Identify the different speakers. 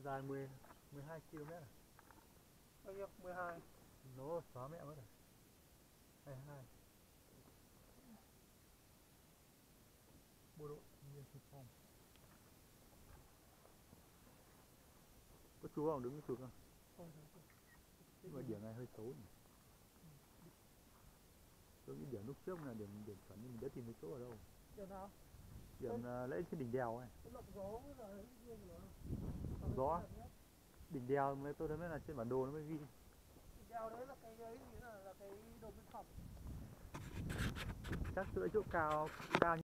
Speaker 1: Dài 12 km à?
Speaker 2: Bao nhiêu? 12.
Speaker 1: Nó xóa mẹ mất rồi. 22. Bộ đội viên xung phong. Có chú không đứng chụp không?
Speaker 2: Không.
Speaker 1: Nhưng mà điểm này hơi xấu nhỉ. Tôi nghĩ điểm lúc trước là điểm chuẩn nhưng mình đã tìm thấy chỗ ở đâu.
Speaker 2: Điểm nào?
Speaker 1: Điểm lễ trên đỉnh đèo ấy.
Speaker 2: Cái lộng gió với là cái gì nữa.
Speaker 1: Gió. Đỉnh đèo mới tôi thấy mới là trên bản đồ nó mới ghi.
Speaker 2: Đỉnh đèo đấy là cái ấy là cái đồn biên phòng.
Speaker 1: Chắc chỗ cao cao